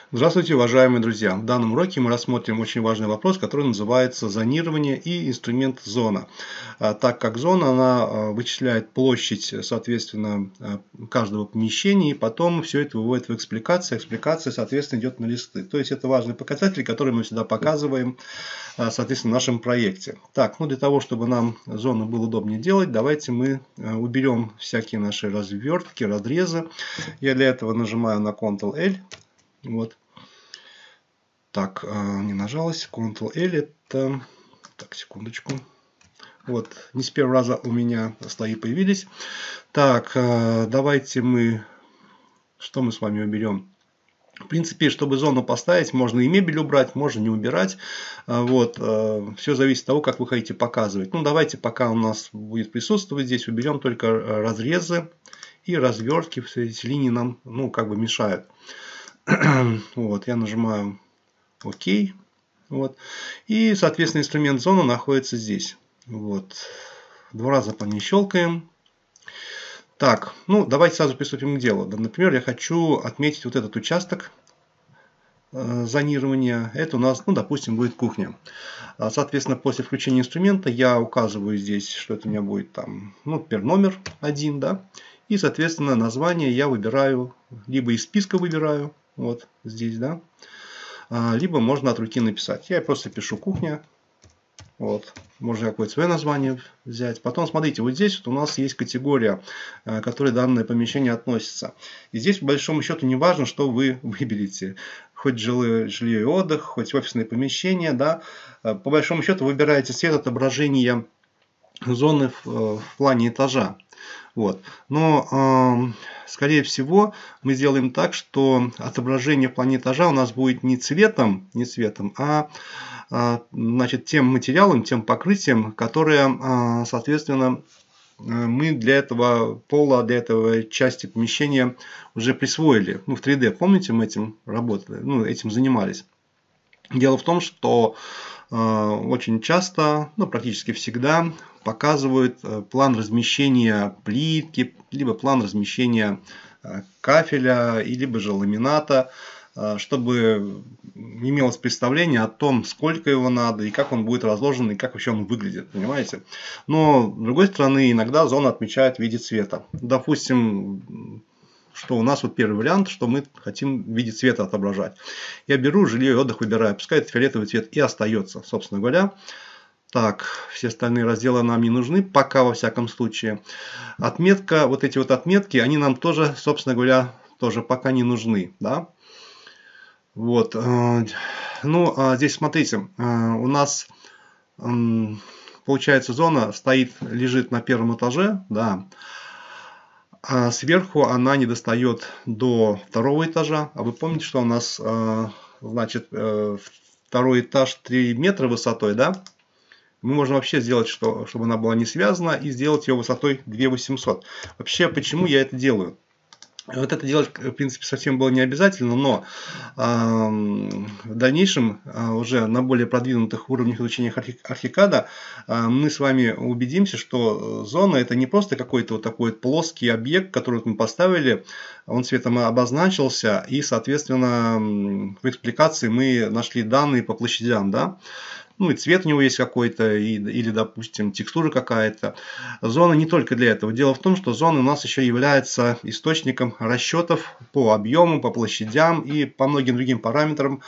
Здравствуйте, уважаемые друзья! В данном уроке мы рассмотрим очень важный вопрос, который называется зонирование и инструмент зона. Так как зона, она вычисляет площадь, соответственно, каждого помещения, и потом все это выводит в экспликацию. Экспликация, соответственно, идет на листы. То есть это важный показатель, который мы всегда показываем, соответственно, в нашем проекте. Так, для того, чтобы нам зону было удобнее делать, давайте мы уберем всякие наши развертки, разрезы. Я для этого нажимаю на Ctrl-L. Вот. Так, не нажалось. Ctrl-L это... Так, секундочку. Вот, не с первого раза у меня слои появились. Так, давайте мы... Что мы с вами уберем? В принципе, чтобы зону поставить, можно и мебель убрать, можно не убирать. Вот, все зависит от того, как вы хотите показывать. Давайте, пока у нас будет присутствовать здесь, уберем только разрезы и развертки. Все эти линии нам, как бы мешают. Вот, я нажимаю ОК. Вот. И, соответственно, инструмент зона находится здесь. Вот. Два раза по ней щелкаем. Так, давайте сразу приступим к делу. Например, я хочу отметить вот этот участок зонирования. Это у нас, допустим, будет кухня. Соответственно, после включения инструмента я указываю здесь, что это у меня будет там, например, номер 1, да. И, соответственно, название я выбираю, либо из списка выбираю, вот здесь, да. Либо можно от руки написать. Я просто пишу кухня. Вот. Можно какое-то свое название взять. Потом смотрите, вот здесь вот у нас есть категория, к которой данное помещение относится. И здесь, по большому счету, не важно, что вы выберете. Хоть жилье и отдых, хоть офисное помещение. Да? По большому счету выбираете цвет отображения зоны в плане этажа. Вот. Но, скорее всего, мы сделаем так, что отображение в плане этажа у нас будет не цветом, а значит, тем материалом, тем покрытием, которое, соответственно, мы для этого пола, для этого части помещения уже присвоили. В 3D, помните, мы этим работали, этим занимались. Дело в том, что очень часто, практически всегда показывают план размещения плитки, либо план размещения кафеля, либо же ламината, чтобы имелось представление о том, сколько его надо, и как он будет разложен, и как вообще он выглядит, понимаете? Но, с другой стороны, иногда зона отмечает в виде цвета. Допустим, что у нас вот первый вариант, что мы хотим в виде цвета отображать. Я беру жилье и отдых, выбираю, пускай это фиолетовый цвет и остается, собственно говоря. Так, все остальные разделы нам не нужны, пока во всяком случае. Отметка, вот эти вот отметки, они нам тоже, собственно говоря, тоже пока не нужны, да. Вот, здесь смотрите, у нас получается зона лежит на первом этаже, да. А сверху она не достает до второго этажа. А вы помните, что у нас, значит, второй этаж 3 метра высотой, да? Мы можем вообще сделать, чтобы она была не связана, и сделать ее высотой 2800. Вообще, почему я это делаю? Вот это делать, в принципе, совсем было не обязательно, но в дальнейшем, уже на более продвинутых уровнях изучения архикада, мы с вами убедимся, что зона это не просто какой-то вот такой плоский объект, который мы поставили, он цветом обозначился, и, соответственно, в экспликации мы нашли данные по площадям, да? И цвет у него есть какой-то, или, допустим, текстура какая-то. Зона не только для этого. Дело в том, что зона у нас еще является источником расчетов по объему, по площадям и по многим другим параметрам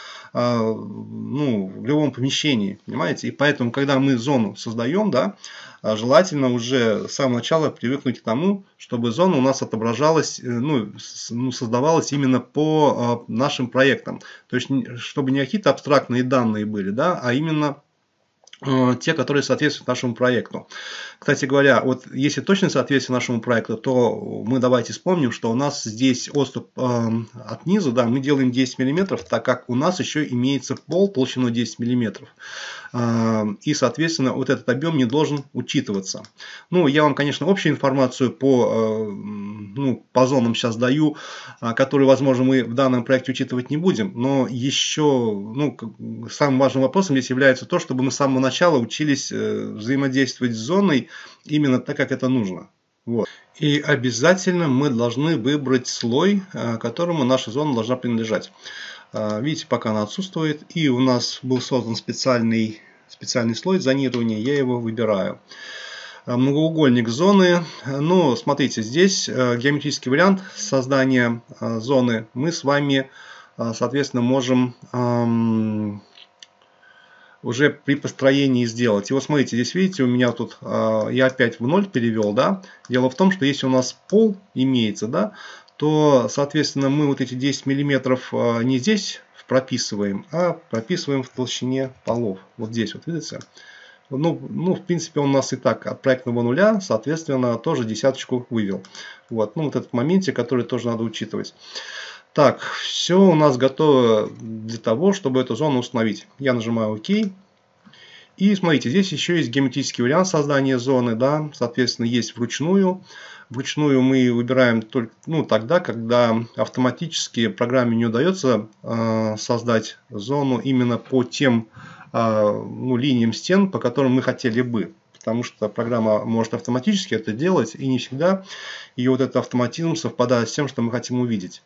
в любом помещении. Понимаете? И поэтому, когда мы зону создаем, да, желательно уже с самого начала привыкнуть к тому, чтобы зона у нас отображалась, создавалась именно по нашим проектам. То есть, чтобы не какие-то абстрактные данные были, да, а именно те, которые соответствуют нашему проекту. Кстати говоря, вот если точно соответствует нашему проекту, то мы давайте вспомним, что у нас здесь отступ от низу, да, мы делаем 10 мм, так как у нас еще имеется пол толщиной 10 мм. И, соответственно, вот этот объем не должен учитываться. Я вам, конечно, общую информацию по зонам сейчас даю, которую, возможно, мы в данном проекте учитывать не будем, но еще самым важным вопросом здесь является то, чтобы мы с самого начала учились взаимодействовать с зоной именно так, как это нужно. Вот. И обязательно мы должны выбрать слой, которому наша зона должна принадлежать. Видите, пока она отсутствует. И у нас был создан специальный слой зонирования. Я его выбираю. Многоугольник зоны. Ну, смотрите, здесь геометрический вариант создания зоны мы с вами, соответственно, можем уже при построении сделать. И вот смотрите, здесь видите, у меня тут, я опять в 0 перевел, да. Дело в том, что если у нас пол имеется, да, то, соответственно, мы вот эти 10 миллиметров не здесь прописываем, а прописываем в толщине полов. Вот здесь, вот видите. Ну, в принципе, он у нас и так от проектного нуля, соответственно, тоже десяточку вывел. Вот, ну, вот этот моментик, который тоже надо учитывать. Так, все у нас готово для того, чтобы эту зону установить. Я нажимаю ОК. И смотрите, здесь еще есть геометрический вариант создания зоны, да, соответственно, есть вручную. Вручную мы выбираем только, тогда, когда автоматически программе не удается создать зону именно по тем линиям стен, по которым мы хотели бы. Потому что программа может автоматически это делать, и не всегда ее вот этот автоматизм совпадает с тем, что мы хотим увидеть.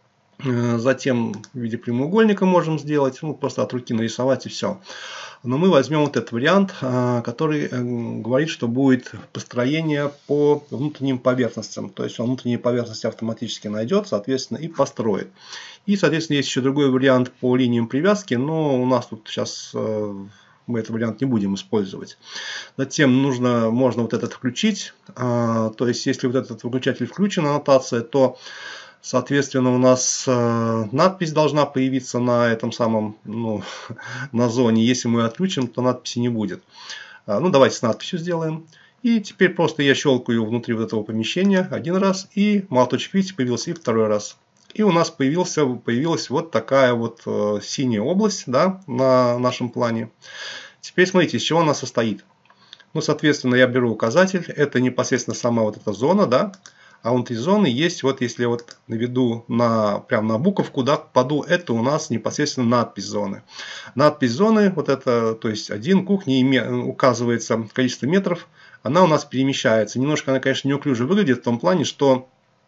Затем в виде прямоугольника можем сделать, просто от руки нарисовать и все. Но мы возьмем вот этот вариант, который говорит, что будет построение по внутренним поверхностям. То есть он внутренние поверхности автоматически найдет, соответственно, и построит. И, соответственно, есть еще другой вариант по линиям привязки, но у нас тут сейчас мы этот вариант не будем использовать. Затем можно вот этот включить. То есть если вот этот выключатель включен, аннотация, то соответственно, у нас надпись должна появиться на этом самом, на зоне. Если мы ее отключим, то надписи не будет. Давайте с надписью сделаем. И теперь просто я щелкаю внутри вот этого помещения один раз. И молоточек, видите, появился и второй раз. И у нас появилась вот такая вот синяя область, да, на нашем плане. Теперь смотрите, из чего она состоит. Соответственно, я беру указатель. Это непосредственно сама вот эта зона, да. А внутри зоны есть, вот если вот наведу прямо на буковку, да, попаду, это у нас непосредственно надпись зоны. Надпись зоны, вот это, то есть 1 кухня, указывается количество метров, она у нас перемещается. Немножко она, конечно, неуклюже выглядит в том плане, что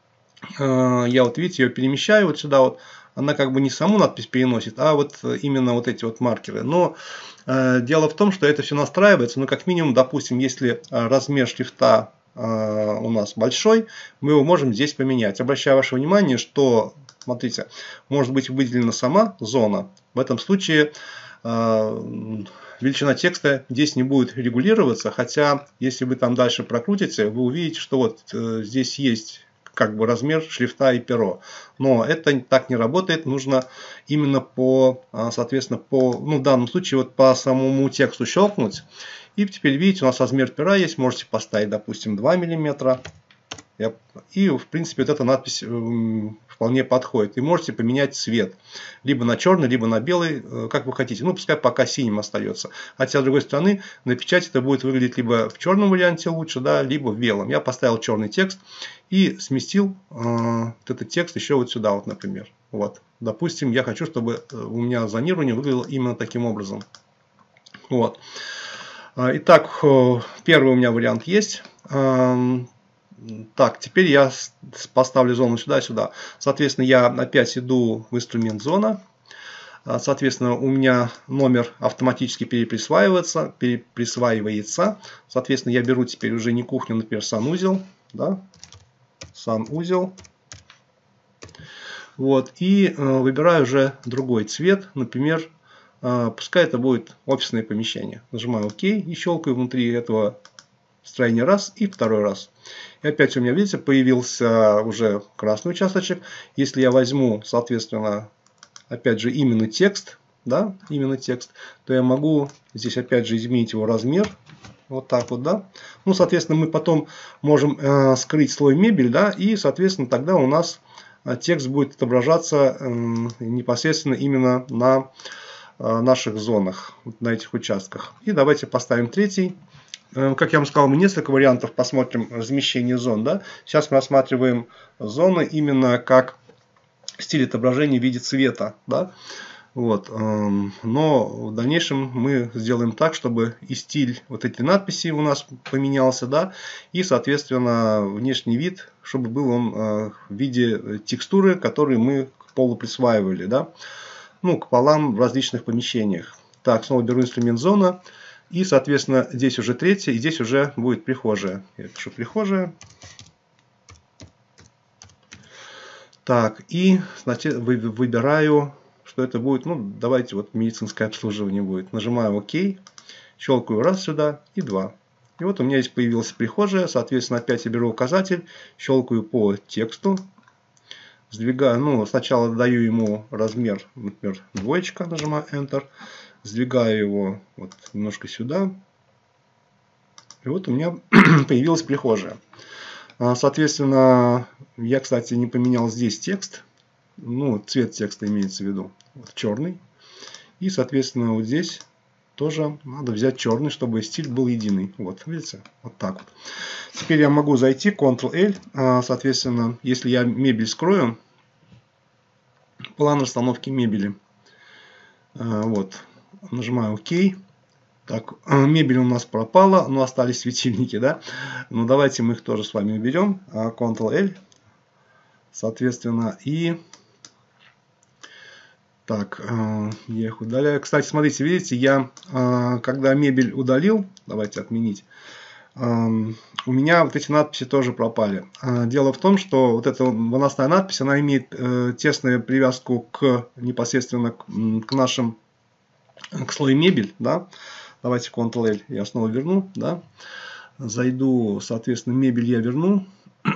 я вот, видите, ее перемещаю вот сюда вот. Она как бы не саму надпись переносит, а вот именно вот эти вот маркеры. Но дело в том, что это все настраивается, как минимум, допустим, если размер шрифта у нас большой, мы его можем здесь поменять. Обращаю ваше внимание, что, смотрите, может быть выделена сама зона. В этом случае величина текста здесь не будет регулироваться, хотя если вы там дальше прокрутите, вы увидите, что вот здесь есть как бы размер шрифта и перо. Но это так не работает, нужно именно соответственно, в данном случае вот по самому тексту щелкнуть. И теперь видите, у нас размер пера есть, можете поставить, допустим, 2 мм. И, в принципе, вот эта надпись вполне подходит. И можете поменять цвет. Либо на черный, либо на белый, как вы хотите. Пускай пока синим остается. Хотя, с другой стороны, на печати это будет выглядеть либо в черном варианте лучше, да, либо в белом. Я поставил черный текст и сместил вот этот текст еще вот сюда, вот, например. Вот. Допустим, я хочу, чтобы у меня зонирование выглядело именно таким образом. Вот. Итак, первый у меня вариант есть. Так, теперь я поставлю зону сюда и сюда. Соответственно, я опять иду в инструмент зона. Соответственно, у меня номер автоматически переприсваивается. Соответственно, я беру теперь уже не кухню, например, санузел. Да? Санузел. Вот. И выбираю уже другой цвет. Например, пускай это будет офисное помещение. Нажимаю ОК и щелкаю внутри этого строения раз и второй раз. И опять у меня, видите, появился уже красный участочек. Если я возьму, соответственно, опять же именно текст, да, именно текст, то я могу здесь опять же изменить его размер. Вот так вот, да. Соответственно, мы потом можем скрыть слой мебель, да, и, соответственно, тогда у нас текст будет отображаться непосредственно именно на наших зонах, на этих участках. И давайте поставим третий. Как я вам сказал, мы несколько вариантов посмотрим размещение зон. Да? Сейчас мы рассматриваем зоны именно как стиль отображения в виде цвета. Да? Вот, но в дальнейшем мы сделаем так, чтобы и стиль вот этой надписи у нас поменялся, да, и, соответственно, внешний вид, чтобы был он в виде текстуры, которую мы к полу присваивали, да, ну, к полам в различных помещениях. Так, снова беру инструмент зона, и, соответственно, здесь уже третья, и здесь уже будет прихожая. Я пишу прихожая. Так, и, значит, выбираю, что это будет, ну, давайте вот медицинское обслуживание будет. Нажимаю ОК, щелкаю раз сюда и два. И вот у меня здесь появилась прихожая, соответственно, опять я беру указатель, щелкаю по тексту, сдвигаю, ну, сначала даю ему размер, например, двоечка, нажимаю Enter, сдвигаю его вот немножко сюда, и вот у меня появилась прихожая. Соответственно, я, кстати, не поменял здесь текст. Ну, цвет текста имеется в виду. Вот, черный. И, соответственно, вот здесь тоже надо взять черный, чтобы стиль был единый. Вот, видите? Вот так вот. Теперь я могу зайти, Ctrl-L. Соответственно, если я мебель скрою, план расстановки мебели. Вот. Нажимаю ОК. Так, мебель у нас пропала, но остались светильники, да? Ну, давайте мы их тоже с вами уберем. Ctrl-L. Соответственно, и... Так, я их удаляю. Кстати, смотрите, видите, я, когда мебель удалил, давайте отменить, у меня вот эти надписи тоже пропали. Дело в том, что вот эта выносная надпись, она имеет тесную привязку непосредственно к нашим, к слою мебель, да? Давайте Ctrl-L я снова верну, да? Зайду, соответственно, мебель я верну.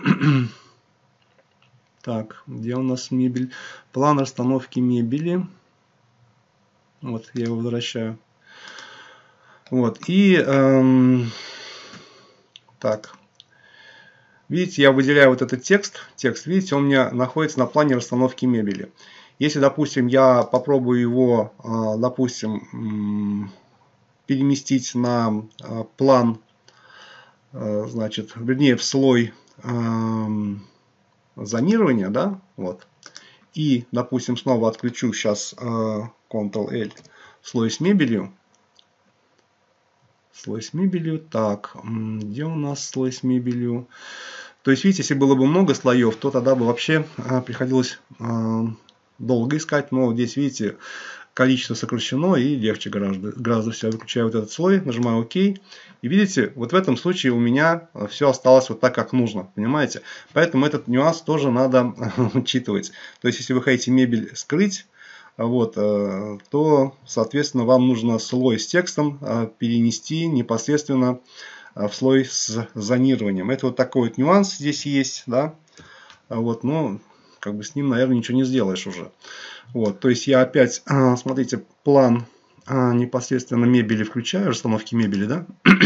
Так, где у нас мебель? План расстановки мебели. Вот, я его возвращаю. Вот, и так. Видите, я выделяю вот этот текст. Текст, видите, он у меня находится на плане расстановки мебели. Если, допустим, я попробую его, допустим, переместить на план, значит, вернее, в слой зонирования, да, вот, и, допустим, снова отключу сейчас Ctrl-L, слой с мебелью, так, где у нас слой с мебелью? То есть, видите, если было бы много слоев, то тогда бы вообще приходилось долго искать, но здесь, видите, количество сокращено и легче гораздо все. Я выключаю вот этот слой, нажимаю ОК. И видите, вот в этом случае у меня все осталось вот так, как нужно. Понимаете? Поэтому этот нюанс тоже надо учитывать. То есть, если вы хотите мебель скрыть, вот, то, соответственно, вам нужно слой с текстом перенести непосредственно в слой с зонированием. Это вот такой вот нюанс здесь есть, да. Вот, но как бы с ним, наверное, ничего не сделаешь уже. Вот, то есть я опять, смотрите, план непосредственно мебели включаю, расстановки мебели, да.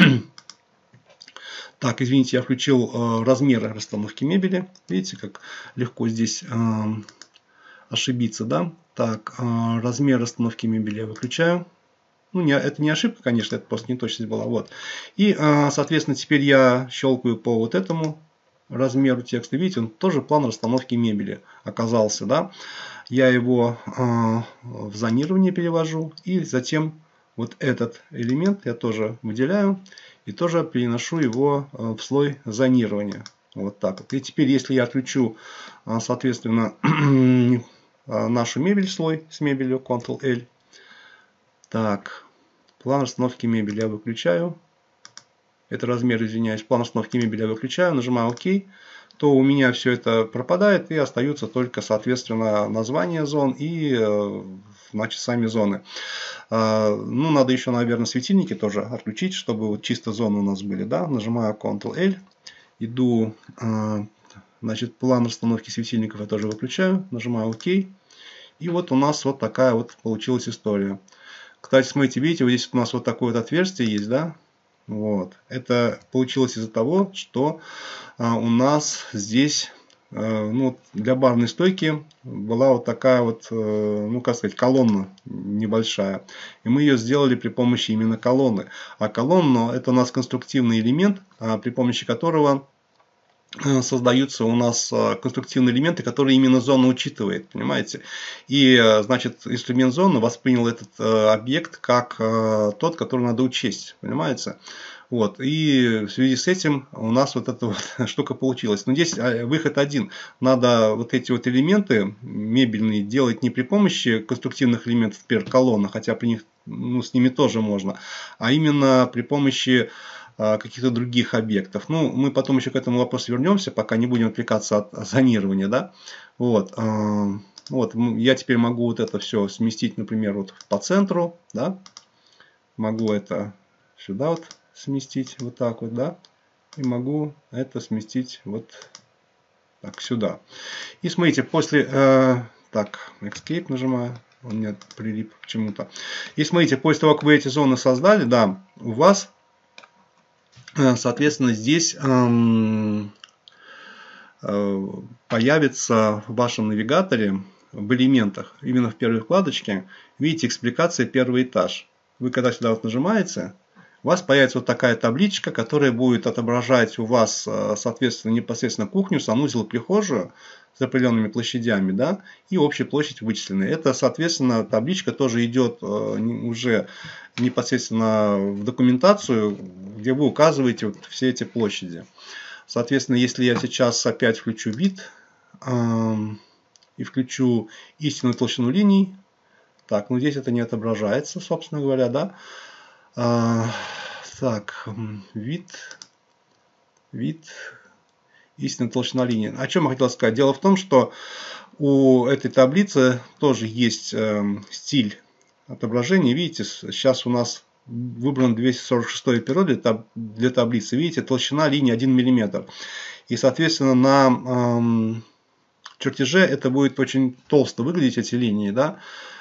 Так, извините, я включил размеры расстановки мебели. Видите, как легко здесь ошибиться, да. Так, размер расстановки мебели я выключаю. Ну, это не ошибка, конечно, это просто неточность была. Вот. И, соответственно, теперь я щелкаю по вот этому размеру текста. Видите, он тоже план расстановки мебели оказался, да. Я его в зонирование перевожу. И затем вот этот элемент я тоже выделяю. И тоже переношу его в слой зонирования. Вот так вот. И теперь, если я отключу, соответственно, нашу мебель, слой с мебелью, Ctrl-L. Так, план расстановки мебели я выключаю. Это размер, извиняюсь. План расстановки мебели я выключаю, нажимаю ОК. То у меня все это пропадает и остаются только, соответственно, названия зон и, значит, сами зоны. Ну, надо еще, наверное, светильники тоже отключить, чтобы вот чисто зоны у нас были, да. Нажимаю Ctrl-L. Иду, значит, план расстановки светильников я тоже выключаю. Нажимаю ОК. И вот у нас вот такая вот получилась история. Кстати, смотрите, видите, вот здесь у нас вот такое вот отверстие есть, да? Вот. Это получилось из-за того, что у нас здесь, ну, для барной стойки была вот такая вот, ну, как сказать, колонна небольшая. И мы ее сделали при помощи именно колонны. А колонна — это у нас конструктивный элемент, при помощи которого создаются у нас конструктивные элементы, которые именно зона учитывает, понимаете? И, значит, инструмент зоны воспринял этот объект как тот, который надо учесть, понимаете? Вот. И в связи с этим у нас вот эта вот штука получилась. Но здесь выход один. Надо вот эти вот элементы мебельные делать не при помощи конструктивных элементов, например, колонна, хотя при них, ну, с ними тоже можно, а именно при помощи каких-то других объектов. Ну, мы потом еще к этому вопросу вернемся, пока не будем отвлекаться от зонирования, да. Вот. Вот, я теперь могу вот это все сместить, например, вот по центру, да. Могу это сюда вот сместить, вот так вот, да. И могу это сместить вот так сюда. И смотрите, после... так, Escape нажимаю. Он мне прилип к чему-то. И смотрите, после того, как вы эти зоны создали, да, у вас... Соответственно, здесь появится в вашем навигаторе в элементах, именно в первой вкладочке, видите, экспликация первый этаж. Вы когда сюда вот нажимаете, у вас появится вот такая табличка, которая будет отображать у вас, соответственно, непосредственно кухню, санузел, прихожую с определенными площадями, да, и общая площадь вычисленная. Это, соответственно, табличка тоже идет уже непосредственно в документацию, где вы указываете вот все эти площади. Соответственно, если я сейчас опять включу вид и включу истинную толщину линий, так, ну здесь это не отображается, собственно говоря, да. Так, вид, истинная толщина линии. О чем я хотел сказать? Дело в том, что у этой таблицы тоже есть стиль отображения. Видите, сейчас у нас выбран 246 перо для таблицы. Видите, толщина линии 1 мм. И, соответственно, на чертеже это будет очень толсто выглядеть, эти линии, да.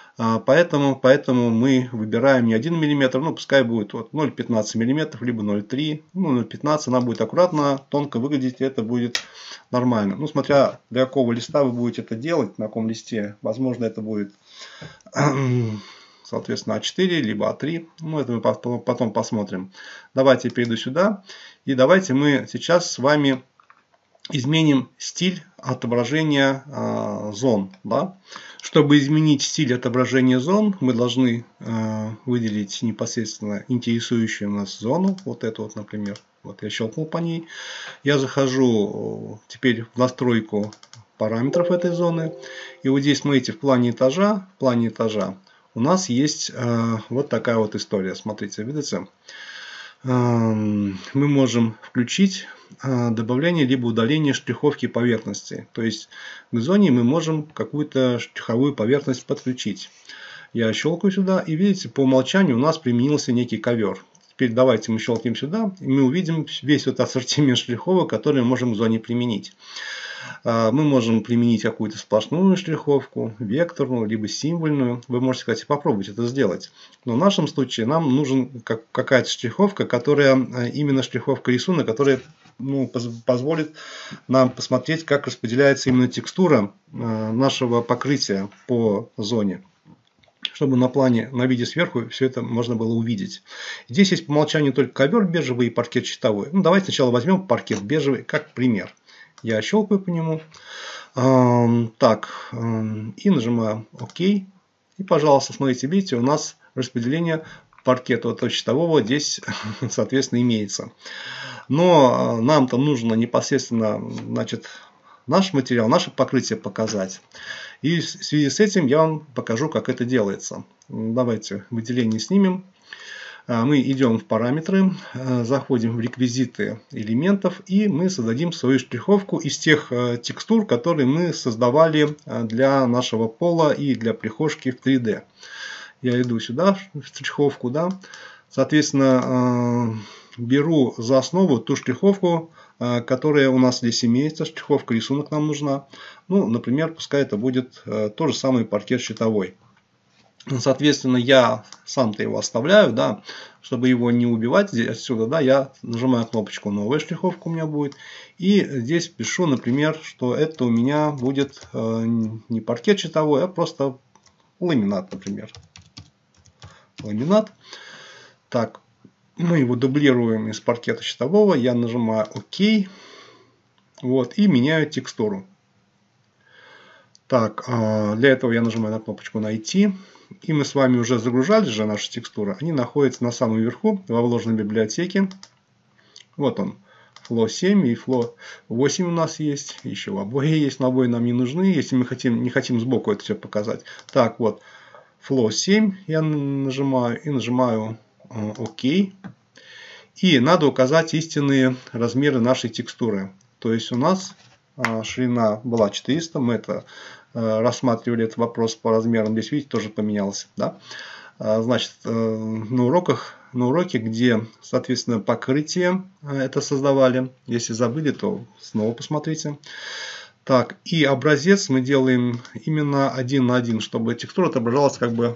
Поэтому мы выбираем не 1 мм, ну пускай будет вот 0,15 мм, либо 0,3, ну 0,15, она будет аккуратно, тонко выглядеть, и это будет нормально. Ну, смотря для какого листа вы будете это делать, на каком листе, возможно, это будет, соответственно, А4, либо А3, ну это мы потом посмотрим. Давайте я перейду сюда, и давайте мы сейчас с вами изменим стиль отображения зон, да? Чтобы изменить стиль отображения зон, мы должны выделить непосредственно интересующую нас зону. Вот эту вот, например. Вот я щелкнул по ней. Я захожу теперь в настройку параметров этой зоны. И вот здесь, смотрите, в плане этажа у нас есть вот такая вот история. Смотрите, видите? Мы можем включить добавление либо удаление штриховки поверхности. То есть к зоне мы можем какую-то штриховую поверхность подключить. Я щелкаю сюда, и видите, по умолчанию у нас применился некий ковер. Теперь давайте мы щелкнем сюда, и мы увидим весь вот ассортимент штриховок, которые мы можем в зоне применить. Мы можем применить какую-то сплошную штриховку, векторную, либо символьную. Вы можете, кстати, попробовать это сделать. Но в нашем случае нам нужен какая-то штриховка, которая именно штриховка рисунка, которая позволит нам посмотреть, как распределяется именно текстура нашего покрытия по зоне. Чтобы на виде сверху все это можно было увидеть. Здесь есть по умолчанию только ковер бежевый и паркет щитовой. Ну, давайте сначала возьмем паркет бежевый как пример. Я щелкаю по нему. Так, и нажимаю ОК. И, пожалуйста, смотрите, видите, у нас распределение паркета от щитового здесь, соответственно, имеется. Но нам-то нужно непосредственно, значит, наш материал, наше покрытие показать. И в связи с этим я вам покажу, как это делается. Давайте выделение снимем. Мы идем в параметры, заходим в реквизиты элементов, и мы создадим свою штриховку из тех текстур, которые мы создавали для нашего пола и для прихожки в 3D. Я иду сюда, в штриховку, да. Соответственно, беру за основу ту штриховку, которая у нас здесь имеется. Штриховка, рисунок нам нужна. Ну, например, пускай это будет тот же самый паркет щитовой. Соответственно, я сам-то его оставляю, да, чтобы его не убивать здесь, отсюда, да, я нажимаю кнопочку «Новая штриховка» у меня будет. И здесь пишу, например, что это у меня будет не паркет щитовой, а просто ламинат, например. Ламинат. Так, мы его дублируем из паркета щитового. Я нажимаю ОК. Вот, и меняю текстуру. Так, для этого я нажимаю на кнопочку «Найти». И мы с вами уже загружали же наши текстуры. Они находятся на самом верху во вложенной библиотеке. Вот он. Flow 7 и Flow 8 у нас есть. Еще обои есть, но обои нам не нужны, если мы не хотим сбоку это все показать. Так, вот. Flow 7 я нажимаю и нажимаю ОК. И надо указать истинные размеры нашей текстуры. То есть у нас ширина была 400. Мы это рассматривали этот вопрос по размерам. Здесь, видите, тоже поменялось. Да? Значит, на уроке, где, соответственно, покрытие это создавали. Если забыли, то снова посмотрите. Так, и образец мы делаем именно 1 на 1, чтобы текстура отображалась как бы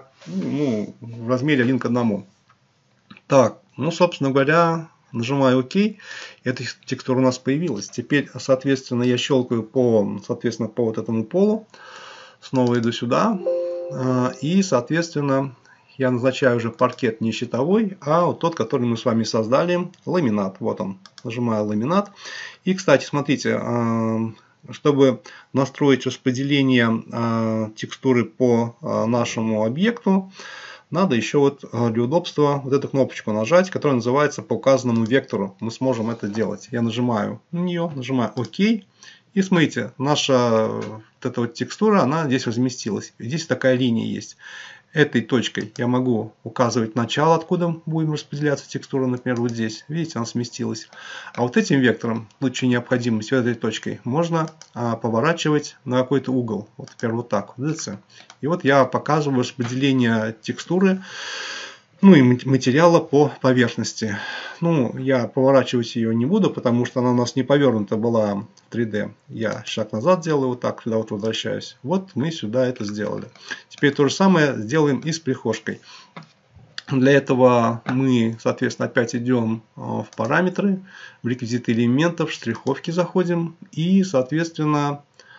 в размере 1 к 1. Так, ну, собственно говоря, нажимаю ОК. Эта текстура у нас появилась. Теперь, соответственно, я щелкаю по вот этому полу. Снова иду сюда. И, соответственно, я назначаю уже паркет не щитовой, а вот тот, который мы с вами создали, ламинат. Вот он. Нажимаю ламинат. И, кстати, смотрите, чтобы настроить распределение текстуры по нашему объекту, надо еще вот для удобства вот эту кнопочку нажать, которая называется по указанному вектору. Мы сможем это делать. Я нажимаю на нее, нажимаю ОК. И смотрите, наша вот эта вот текстура, она здесь разместилась. Здесь такая линия есть. Этой точкой я могу указывать начало, откуда будем распределяться текстура, например, вот здесь. Видите, она сместилась. А вот этим вектором, в случае необходимости, вот этой точкой, можно поворачивать на какой-то угол. Вот, например, вот так. Видите? И вот я показываю распределение текстуры, ну и материала по поверхности. Ну, я поворачивать ее не буду, потому что она у нас не повернута была в 3D. Я шаг назад делаю, вот так, сюда вот возвращаюсь. Вот мы сюда это сделали. Теперь то же самое сделаем и с прихожкой. Для этого мы, соответственно, опять идем в параметры, в реквизиты элементов, штриховки заходим и, соответственно,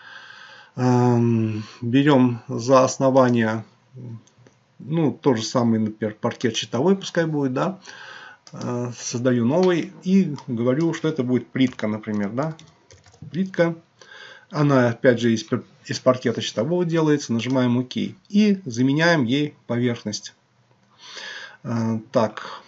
берем за основание, ну, тот же самый, например, паркет щитовой, пускай будет, да, создаю новый и говорю, что это будет плитка, например, да, плитка. Она, опять же, из паркета щитового делается, нажимаем ОК и заменяем ей поверхность. Так,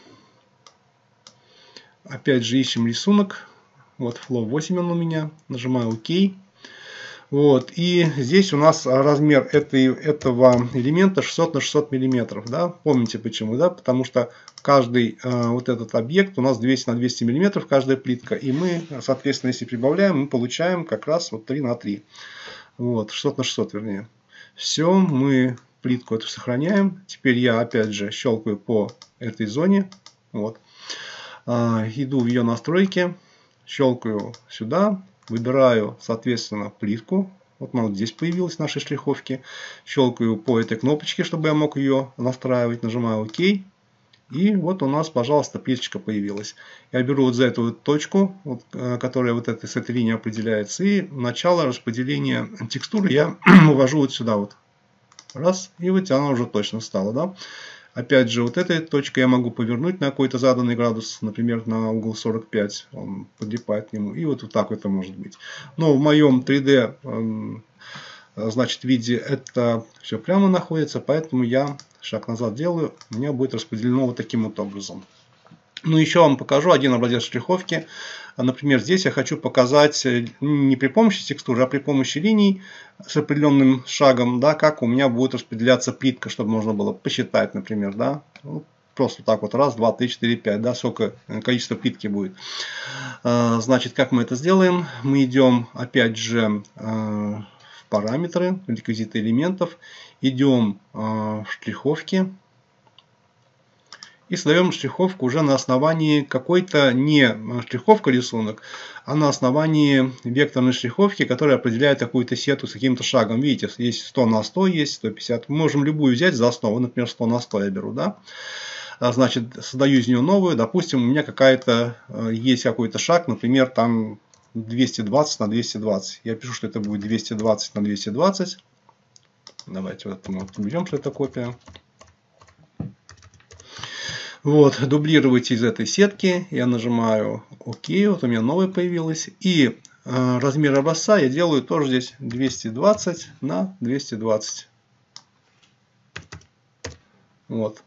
опять же ищем рисунок, вот Flow 8 он у меня, нажимаю ОК. Вот, и здесь у нас размер этого элемента 600 на 600 миллиметров, да, помните почему, да, потому что каждый вот этот объект у нас 200 на 200 миллиметров, каждая плитка, и мы, соответственно, если прибавляем, мы получаем как раз вот 3 на 3, вот, 600 на 600 вернее. Все, мы плитку эту сохраняем, теперь я опять же щелкаю по этой зоне, вот, иду в ее настройки, щелкаю сюда. Выбираю, соответственно, плитку. Вот она вот здесь появилась в нашей штриховке. Щелкаю по этой кнопочке, чтобы я мог ее настраивать. Нажимаю ОК. И вот у нас, пожалуйста, плиточка появилась. Я беру вот за эту вот точку, вот, которая вот с этой линии определяется. И начало распределения текстуры я увожу вот сюда вот. Раз. И вот она уже точно стала, да. Опять же, вот этой точкой я могу повернуть на какой-то заданный градус, например, на угол 45, он подлипает к нему, и вот так это может быть. Но в моем 3D, значит, виде это все прямо находится, поэтому я шаг назад делаю, у меня будет распределено вот таким вот образом. Ну, еще вам покажу один образец штриховки. Например, здесь я хочу показать не при помощи текстуры, а при помощи линий с определенным шагом, да, как у меня будет распределяться плитка, чтобы можно было посчитать, например, да. Ну, просто так вот, раз, два, три, четыре, пять, да, сколько количество плитки будет. Значит, как мы это сделаем? Мы идем, опять же, в параметры, реквизиты элементов, идем в штриховки. И создаем штриховку уже на основании какой-то не штриховка рисунок, а на основании векторной штриховки, которая определяет какую-то сетку с каким-то шагом. Видите, есть 100 на 100, есть 150. Мы можем любую взять за основу, например, 100 на 100 я беру, да. Значит, создаю из нее новую. Допустим, у меня есть какой-то шаг, например, там 220 на 220. Я пишу, что это будет 220 на 220. Давайте вот мы уберем, что это копия. Вот, дублировать из этой сетки. Я нажимаю ОК. Вот у меня новая появилась. И размер образца я делаю тоже здесь 220 на 220. Вот.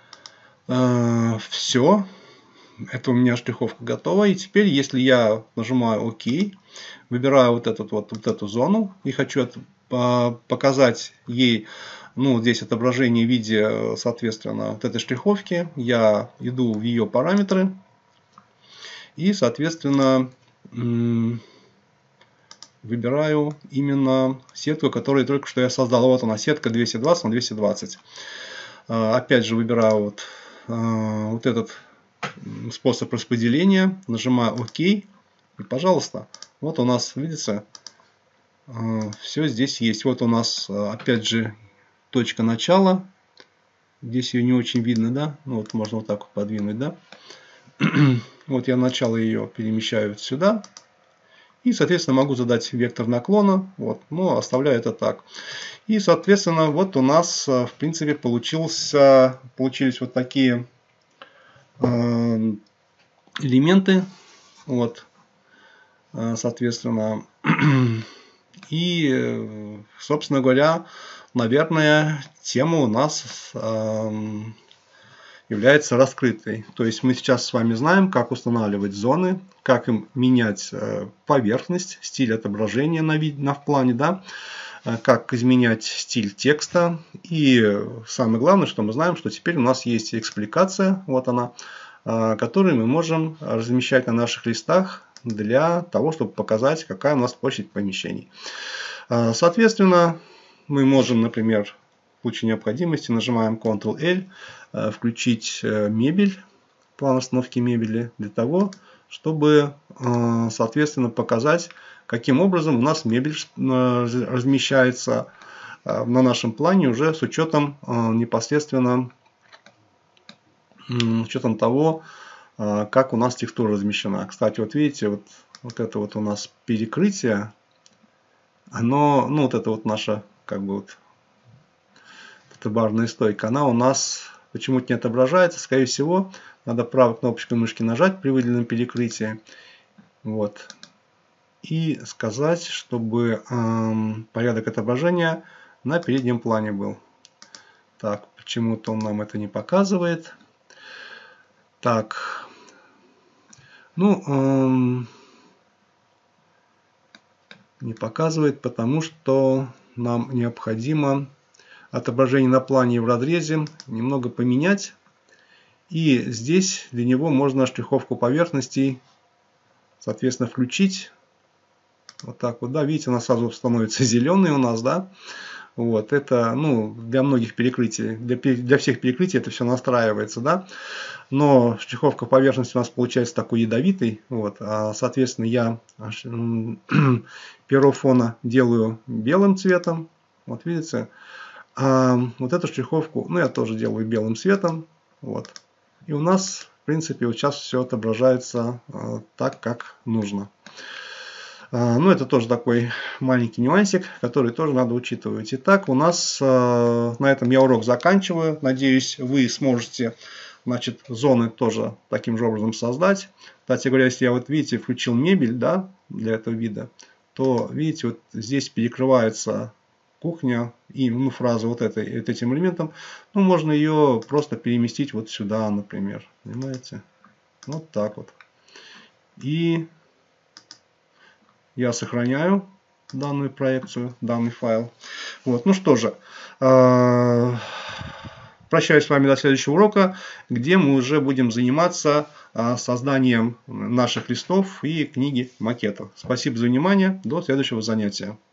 Все. Это у меня штриховка готова. И теперь, если я нажимаю ОК, выбираю вот эту зону и хочу показать ей, ну, здесь отображение в виде, соответственно, вот этой штриховки, я иду в ее параметры и, соответственно, выбираю именно сетку, которую только что я создал. Вот она, сетка 220 на 220. Опять же выбираю вот этот способ распределения, нажимаю ОК, и, пожалуйста, вот у нас, видите, все здесь есть. Вот у нас, опять же, точка начала. Здесь ее не очень видно, да? Ну, вот можно вот так вот подвинуть, да? Вот я начало ее перемещаю сюда. И, соответственно, могу задать вектор наклона. Вот, но оставляю это так. И, соответственно, вот у нас, в принципе, получились вот такие элементы. Вот, соответственно. И, собственно говоря, наверное, тема у нас является раскрытой. То есть мы сейчас с вами знаем, как устанавливать зоны, как им менять поверхность, стиль отображения на плане, да, как изменять стиль текста. И самое главное, что мы знаем, что теперь у нас есть экспликация, вот она, которую мы можем размещать на наших листах для того, чтобы показать, какая у нас площадь помещений. Соответственно, мы можем, например, в случае необходимости нажимаем Ctrl-L, включить мебель, план установки мебели, для того, чтобы, соответственно, показать, каким образом у нас мебель размещается на нашем плане уже с учетом непосредственно того, как у нас текстура размещена. Кстати, вот видите, вот это вот у нас перекрытие, оно, ну вот это вот наша, как бы вот, эта барная стойка, она у нас почему-то не отображается. Скорее всего, надо правой кнопочкой мышки нажать при выделенном перекрытии. Вот. И сказать, чтобы порядок отображения на переднем плане был. Так, почему-то он нам это не показывает. Так. Ну, не показывает, потому что нам необходимо отображение на плане и в разрезе немного поменять. И здесь для него можно штриховку поверхностей, соответственно, включить. Вот так вот, да, видите, она сразу становится зеленой у нас, да. Вот, это, ну, для многих перекрытий, для всех перекрытий это все настраивается, да. Но штриховка поверхности у нас получается такой ядовитый. Вот, соответственно, я перо фона делаю белым цветом. Вот видите. Вот эту штриховку, ну, я тоже делаю белым цветом. Вот. И у нас, в принципе, вот сейчас все отображается так, как нужно. Ну, это тоже такой маленький нюансик, который тоже надо учитывать. Итак, у нас на этом я урок заканчиваю. Надеюсь, вы сможете, значит, зоны тоже таким же образом создать. Кстати говоря, если я вот, видите, включил мебель, да, для этого вида, то, видите, вот здесь перекрывается кухня и, ну, фраза вот этим элементом. Ну, можно ее просто переместить вот сюда, например. Понимаете? Вот так вот. И я сохраняю данную проекцию, данный файл. Вот. Ну что же, прощаюсь с вами до следующего урока, где мы уже будем заниматься созданием наших листов и книги макетов. Спасибо за внимание. До следующего занятия.